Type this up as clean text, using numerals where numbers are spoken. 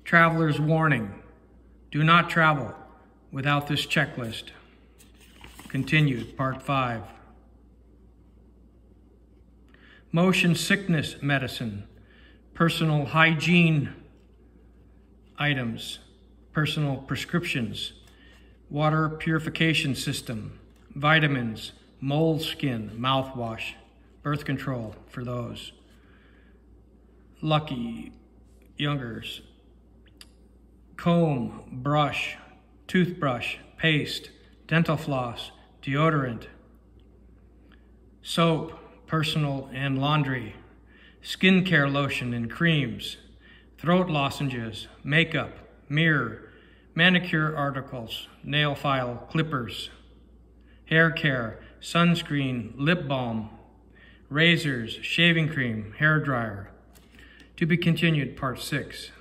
Traveler's warning. Do not travel without this checklist. Continued, Part 5. Motion sickness medicine. Personal hygiene items. Personal prescriptions. Water purification system. Vitamins. Moleskin mouthwash. Birth control for those. Lucky Youngers. Comb, brush, toothbrush, paste, dental floss, deodorant, soap, personal and laundry, skincare lotion and creams, throat lozenges, makeup, mirror, manicure articles, nail file, clippers, hair care, sunscreen, lip balm, razors, shaving cream, hair dryer. To be continued, Part 6.